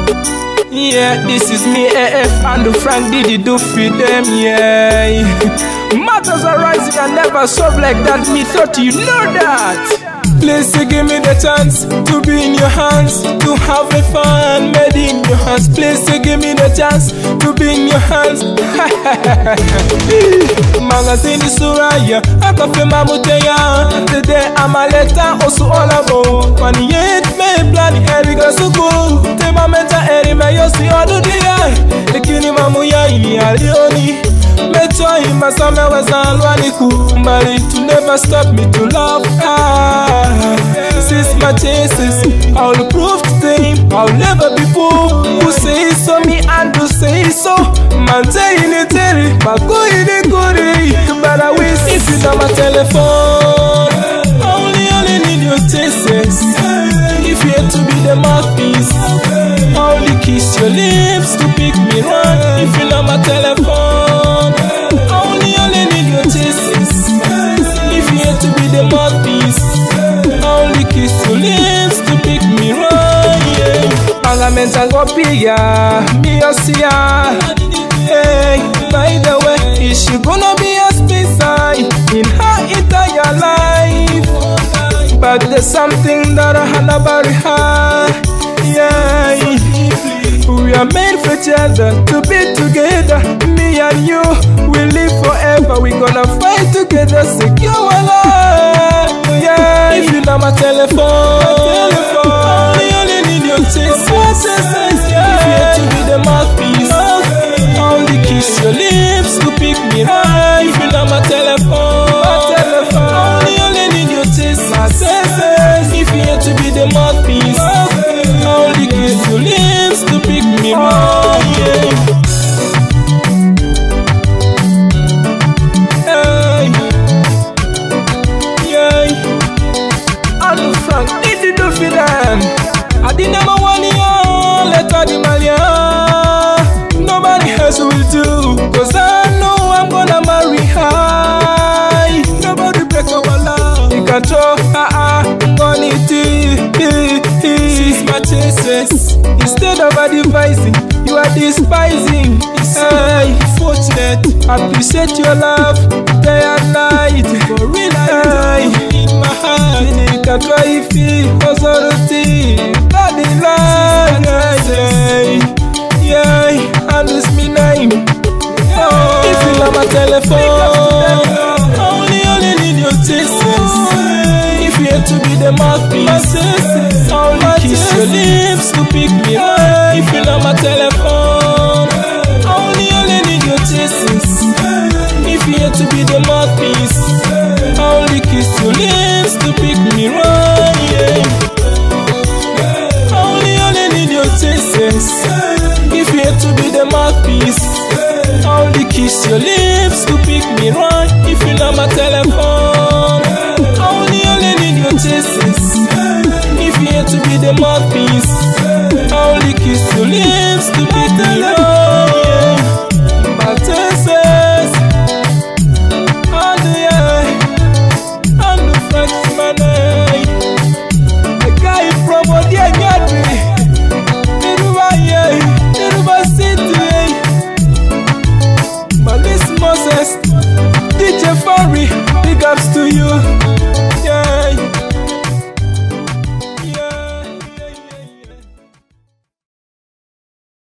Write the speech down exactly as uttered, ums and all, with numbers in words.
Yeah, this is me, A F, and the Frank Diddy do feed them, yeah. Matters are rising and never solved like that. Me thought you know that. Please give me the chance to be in your hands, to have a fun made in your hands. Please give me the chance to be in your hands. Magazine is Suraya, Akafema Muteya. Today I'm a letter, also all about. When yet me plan, Erika Suku. Tema meta eri me yosi odudia. Ekini mamuya ini alioni. Metwa hima same wezalwani kumbali. To never stop me to love her. Since my chances, I'll prove to them I'll never be fooled. Who say so, me and who say so. Man say in it, but go in it, go in it. But I wish if you know my telephone, I only, only need your chances. If you have to be the mouthpiece, I only kiss your lips to pick me right. If you know my telephone, I only, only need your chances. If you have to be the mouthpiece, only kiss your lips to pick me right, yeah. Parliament go pia, me a sia. Hey, by the way, is she gonna be a spy in her entire life? But there's something that I had about her, yeah. We are made for each other, to be together. Me and you, we live forever. We gonna fight together, secure our life, yeah. If you know my telephone, my telephone, I only need your taste. If you have to be the mouthpiece, I only kiss your lips to pick me right. If you know my telephone, my telephone, I only, only need your taste. If you have to be the mouthpiece, I only kiss your lips to pick me right, yeah. I did number one year, letter the Malia. Nobody else will do, cause I know I'm gonna marry her. Nobody break our love. You can throw her out, money tea. She's my chances. Instead of advising, you are despising. Hey, fortunate, appreciate your love day and night. For real, I in my heart. You can try if you authority. Body line, yeah, yeah, and it's me name. Oh, if you love my telephone, I only, only need your chances. If you have to be the mouthpiece, I only kiss your lips to pick me right. If you love my telephone, I only, only need your chances. If you have to be the mouthpiece, I only kiss your lips to pick me right, yeah. If you have to be the mouthpiece, I only kiss your lips to pick me right. If you know my telephone, I only, only need your chances. If you have to be the mouthpiece,